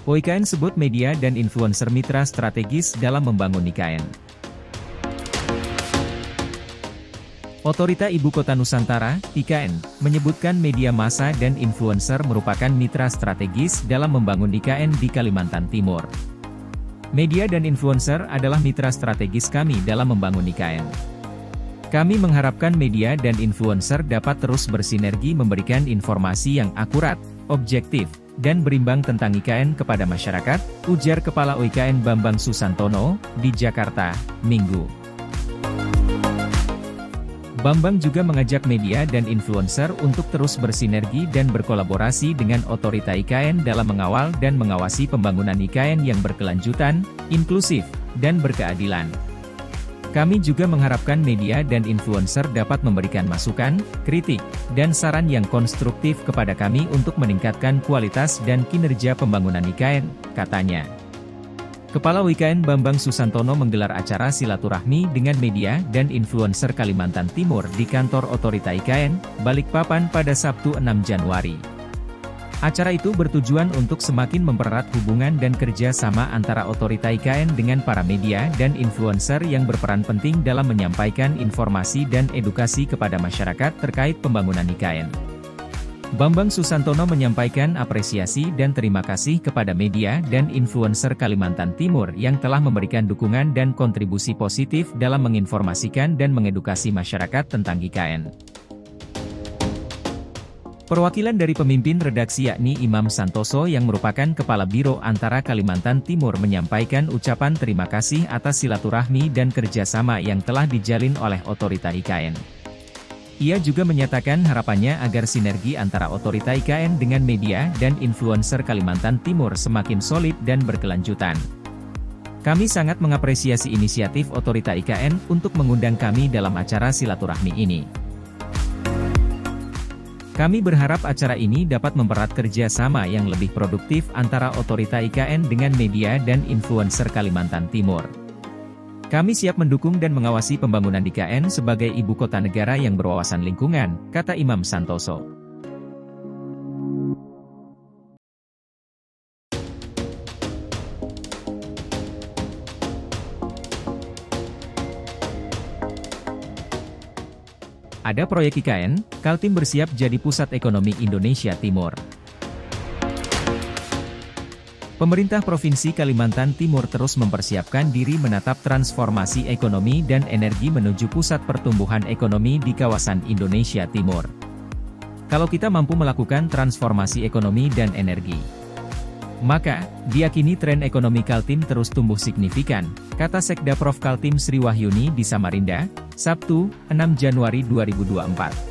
OIKN sebut media dan influencer mitra strategis dalam membangun IKN. Otorita Ibu Kota Nusantara, IKN, menyebutkan media massa dan influencer merupakan mitra strategis dalam membangun IKN di Kalimantan Timur. Media dan influencer adalah mitra strategis kami dalam membangun IKN. Kami mengharapkan media dan influencer dapat terus bersinergi memberikan informasi yang akurat, objektif, dan berimbang tentang IKN kepada masyarakat, ujar Kepala OIKN Bambang Susantono, di Jakarta, Minggu. Bambang juga mengajak media dan influencer untuk terus bersinergi dan berkolaborasi dengan otorita IKN dalam mengawal dan mengawasi pembangunan IKN yang berkelanjutan, inklusif, dan berkeadilan. Kami juga mengharapkan media dan influencer dapat memberikan masukan, kritik, dan saran yang konstruktif kepada kami untuk meningkatkan kualitas dan kinerja pembangunan IKN, katanya. Kepala OIKN Bambang Susantono menggelar acara silaturahmi dengan media dan influencer Kalimantan Timur di kantor Otorita IKN, Balikpapan pada Sabtu 6 Januari. Acara itu bertujuan untuk semakin mempererat hubungan dan kerja sama antara Otorita IKN dengan para media dan influencer yang berperan penting dalam menyampaikan informasi dan edukasi kepada masyarakat terkait pembangunan IKN. Bambang Susantono menyampaikan apresiasi dan terima kasih kepada media dan influencer Kalimantan Timur yang telah memberikan dukungan dan kontribusi positif dalam menginformasikan dan mengedukasi masyarakat tentang IKN. Perwakilan dari pemimpin redaksi yakni Imam Santoso yang merupakan Kepala Biro Antara Kalimantan Timur menyampaikan ucapan terima kasih atas silaturahmi dan kerjasama yang telah dijalin oleh Otorita IKN. Ia juga menyatakan harapannya agar sinergi antara Otorita IKN dengan media dan influencer Kalimantan Timur semakin solid dan berkelanjutan. Kami sangat mengapresiasi inisiatif Otorita IKN untuk mengundang kami dalam acara silaturahmi ini. Kami berharap acara ini dapat mempererat kerja sama yang lebih produktif antara Otorita IKN dengan media dan influencer Kalimantan Timur. Kami siap mendukung dan mengawasi pembangunan IKN sebagai ibu kota negara yang berwawasan lingkungan, kata Imam Santoso. Ada proyek IKN, Kaltim bersiap jadi pusat ekonomi Indonesia Timur. Pemerintah Provinsi Kalimantan Timur terus mempersiapkan diri menatap transformasi ekonomi dan energi menuju pusat pertumbuhan ekonomi di kawasan Indonesia Timur. Kalau kita mampu melakukan transformasi ekonomi dan energi, maka, diyakini tren ekonomi Kaltim terus tumbuh signifikan, kata Sekda Prof Kaltim Sri Wahyuni di Samarinda, Sabtu, 6 Januari 2024.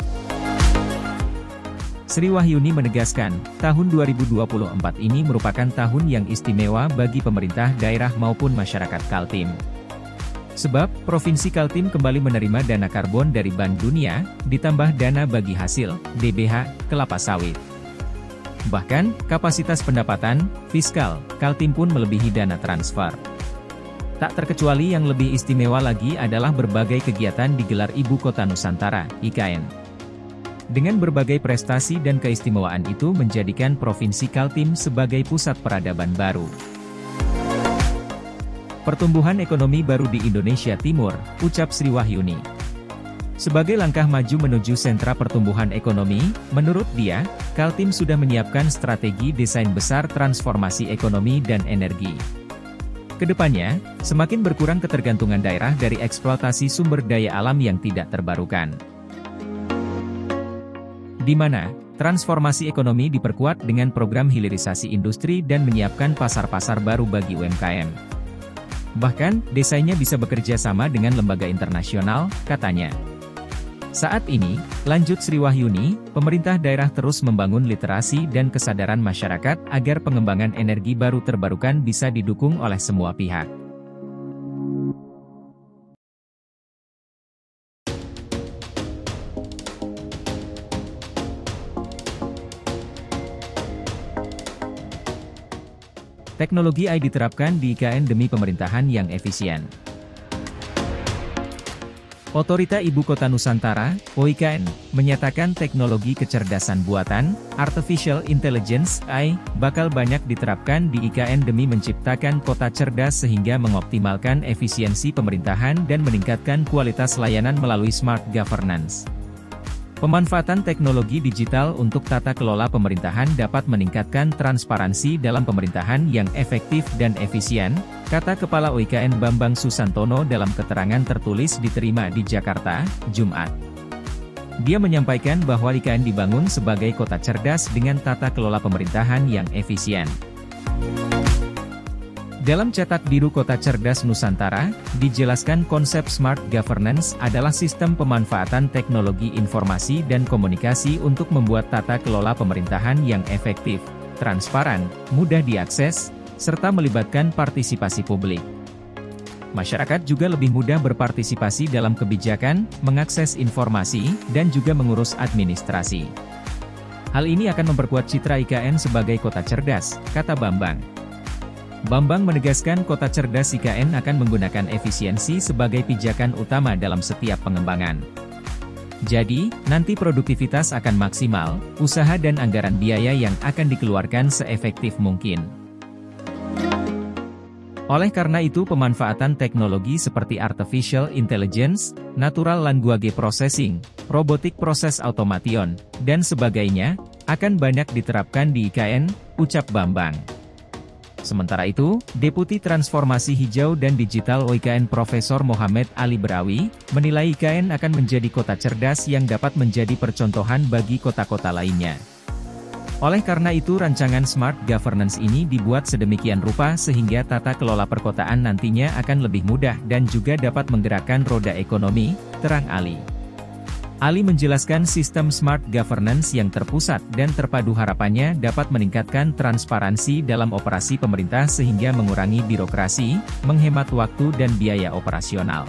Sri Wahyuni menegaskan, tahun 2024 ini merupakan tahun yang istimewa bagi pemerintah daerah maupun masyarakat Kaltim. Sebab, Provinsi Kaltim kembali menerima dana karbon dari Bank Dunia, ditambah dana bagi hasil, DBH, kelapa sawit. Bahkan, kapasitas pendapatan, fiskal, Kaltim pun melebihi dana transfer. Tak terkecuali yang lebih istimewa lagi adalah berbagai kegiatan digelar Ibu Kota Nusantara, IKN. Dengan berbagai prestasi dan keistimewaan itu menjadikan Provinsi Kaltim sebagai pusat peradaban baru. Pertumbuhan ekonomi baru di Indonesia Timur, ucap Sri Wahyuni. Sebagai langkah maju menuju sentra pertumbuhan ekonomi, menurut dia, Kaltim sudah menyiapkan strategi desain besar transformasi ekonomi dan energi. Kedepannya, semakin berkurang ketergantungan daerah dari eksploitasi sumber daya alam yang tidak terbarukan. Di mana, transformasi ekonomi diperkuat dengan program hilirisasi industri dan menyiapkan pasar-pasar baru bagi UMKM. Bahkan, desainya bisa bekerja sama dengan lembaga internasional, katanya. Saat ini, lanjut Sri Wahyuni, pemerintah daerah terus membangun literasi dan kesadaran masyarakat agar pengembangan energi baru terbarukan bisa didukung oleh semua pihak. Teknologi AI diterapkan di IKN demi pemerintahan yang efisien. Otorita Ibu Kota Nusantara, OIKN, menyatakan teknologi kecerdasan buatan, Artificial Intelligence (AI), bakal banyak diterapkan di IKN demi menciptakan kota cerdas sehingga mengoptimalkan efisiensi pemerintahan dan meningkatkan kualitas layanan melalui smart governance. Pemanfaatan teknologi digital untuk tata kelola pemerintahan dapat meningkatkan transparansi dalam pemerintahan yang efektif dan efisien, kata Kepala OIKN Bambang Susantono dalam keterangan tertulis diterima di Jakarta, Jumat. Dia menyampaikan bahwa IKN dibangun sebagai kota cerdas dengan tata kelola pemerintahan yang efisien. Dalam Cetak Biru Kota Cerdas Nusantara, dijelaskan konsep Smart Governance adalah sistem pemanfaatan teknologi informasi dan komunikasi untuk membuat tata kelola pemerintahan yang efektif, transparan, mudah diakses, serta melibatkan partisipasi publik. Masyarakat juga lebih mudah berpartisipasi dalam kebijakan, mengakses informasi, dan juga mengurus administrasi. Hal ini akan memperkuat citra IKN sebagai kota cerdas, kata Bambang. Bambang menegaskan kota cerdas IKN akan menggunakan efisiensi sebagai pijakan utama dalam setiap pengembangan. Jadi, nanti produktivitas akan maksimal, usaha dan anggaran biaya yang akan dikeluarkan seefektif mungkin. Oleh karena itu pemanfaatan teknologi seperti Artificial Intelligence, Natural Language Processing, Robotic Process Automation, dan sebagainya, akan banyak diterapkan di IKN, ucap Bambang. Sementara itu, Deputi Transformasi Hijau dan Digital OIKN Profesor Mohamed Ali Berawi, menilai IKN akan menjadi kota cerdas yang dapat menjadi percontohan bagi kota-kota lainnya. Oleh karena itu rancangan Smart Governance ini dibuat sedemikian rupa sehingga tata kelola perkotaan nantinya akan lebih mudah dan juga dapat menggerakkan roda ekonomi, terang Ali. Ali menjelaskan sistem Smart Governance yang terpusat dan terpadu harapannya dapat meningkatkan transparansi dalam operasi pemerintah sehingga mengurangi birokrasi, menghemat waktu dan biaya operasional.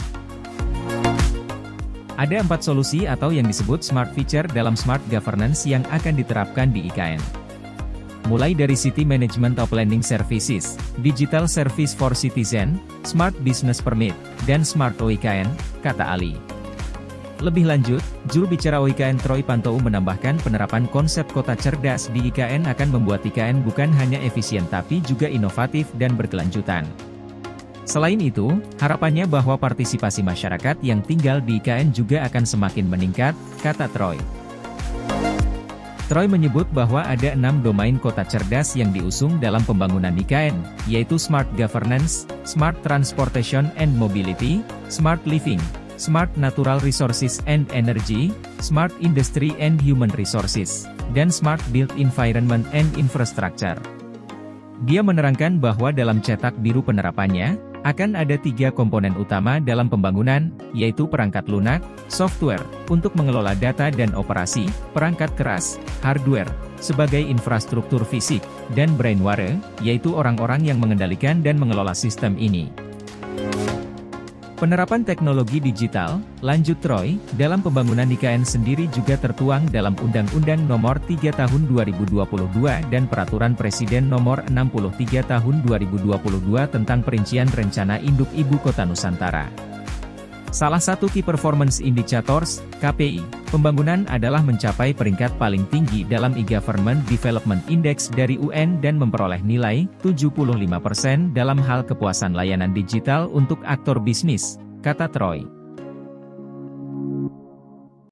Ada 4 solusi atau yang disebut Smart Feature dalam Smart Governance yang akan diterapkan di IKN. Mulai dari City Management of Planning Services, Digital Service for Citizen, Smart Business Permit, dan Smart OIKN, kata Ali. Lebih lanjut, juru bicara OIKN Troy Pantou menambahkan penerapan konsep kota cerdas di IKN akan membuat IKN bukan hanya efisien tapi juga inovatif dan berkelanjutan. Selain itu, harapannya bahwa partisipasi masyarakat yang tinggal di IKN juga akan semakin meningkat, kata Troy. Troy menyebut bahwa ada 6 domain kota cerdas yang diusung dalam pembangunan IKN, yaitu Smart Governance, Smart Transportation and Mobility, Smart Living, Smart Natural Resources and Energy, Smart Industry and Human Resources, dan Smart Built Environment and Infrastructure. Dia menerangkan bahwa dalam Cetak Biru penerapannya, akan ada 3 komponen utama dalam pembangunan, yaitu perangkat lunak, software, untuk mengelola data dan operasi, perangkat keras, hardware, sebagai infrastruktur fisik, dan brainware, yaitu orang-orang yang mengendalikan dan mengelola sistem ini. Penerapan teknologi digital, lanjut Troy, dalam pembangunan IKN sendiri juga tertuang dalam Undang-Undang Nomor 3 Tahun 2022 dan Peraturan Presiden Nomor 63 Tahun 2022 tentang Perincian Rencana Induk Ibu Kota Nusantara. Salah satu Key Performance Indicators, KPI, pembangunan adalah mencapai peringkat paling tinggi dalam e-Government Development Index dari UN dan memperoleh nilai 75% dalam hal kepuasan layanan digital untuk aktor bisnis, kata Troy.